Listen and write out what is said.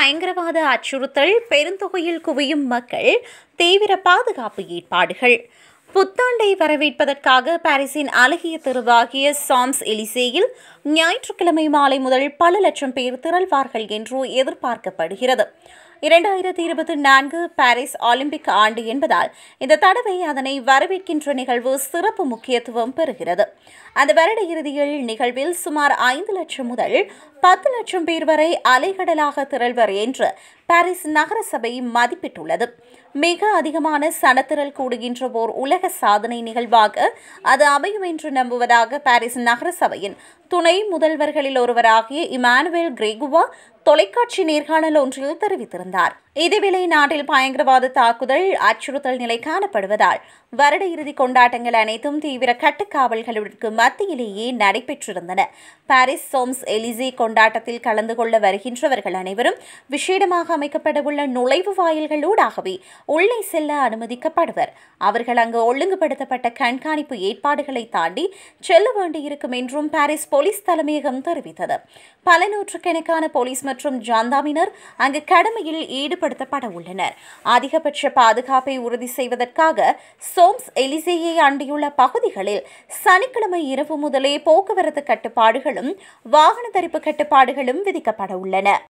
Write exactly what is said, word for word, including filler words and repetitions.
பயங்கரவாத அச்சுறுத்தல், பெருந்தொகையில் குவியும் மக்கள், தீவிர பாதுகாப்பு ஏற்பாடுகள். புத்தாண்டை வரவேற்பதற்காக பாரிஸின் அழகிய தெருவாகிய சாம்ஸ் எலிசேயில் ஞாயிற்றுக்கிழமை மாலை முதல் பல லட்சம் பேர் திரள்வார்கள் என்று எதிர்பார்க்கப்படுகிறது. இரண்டாயிரத்தி இருபத்தி நான்கு பாரிஸ் ஒலிம்பிக் ஆண்டு என்பதால் இந்த தடவை அதனை வரவேற்கின்ற நிகழ்வு சிறப்பு முக்கியத்துவம் பெறுகிறது. அந்த வருட இறுதியில் நிகழ்வில் சுமார் ஐந்து லட்சம் முதல் பத்து லட்சம் பேர் வரை அலைகடலாக திரள்வர் என்று பாரிஸ் நகர சபை மதிப்பிட்டுள்ளது. மிக அதிகமான சனத்திரள் கூடுகின்ற ஓர் உலக சாதனை நிகழ்வாக அது அமையும் என்று நம்புவதாக பாரிஸ் நகர சபையின் துணை முதல்வர்களில் ஒருவராகிய இமானுவேல் கிரேகுவா தொலைக்காட்சி நேர்காணல் ஒன்றில் தெரிவித்திருந்தார். இதேவேளை நாட்டில் பயங்கரவாத தாக்குதல் அச்சுறுத்தல் நிலை காணப்படுவதால் வருட இறுதி கொண்டாட்டங்கள் அனைத்தும் தீவிர கட்டுக்காவல்களுக்கு மத்தியிலேயே நடைபெற்றிருந்தன. பாரிஸ் சாம்ஸ் எலிசே கொண்டாட்டத்தில் கலந்து கொள்ள வருகின்றவர்கள் அனைவரும் விசேடமாக அமைக்கப்படவுள்ள நுழைவு வாயில்களூடாகவே உள்ளே செல்ல அனுமதிக்கப்படுவர். அவர்கள் அங்கு ஒழுங்குபடுத்தப்பட்ட கண்காணிப்பு ஏற்பாடுகளை தாண்டி செல்ல வேண்டியிருக்கும் என்றும் பாரிஸ் போலீஸ் தலைமையகம் தெரிவித்தது. பல நூற்றுக்கணக்கான போலீஸ் மற்றும் ஜாந்தாமினர் அங்கு கடமையில் ஈடுபடுத்தப்பட உள்ளனர். அதிகபட்ச பாதுகாப்பை உறுதி செய்வதற்காக சாம்ஸ் எலிசேயை அண்டியுள்ள பகுதிகளில் சனிக்கிழமை இரவு முதலே போக்குவரத்து கட்டுப்பாடுகளும் வாகன தரிப்பு கட்டுப்பாடுகளும் விதிக்கப்பட உள்ளன.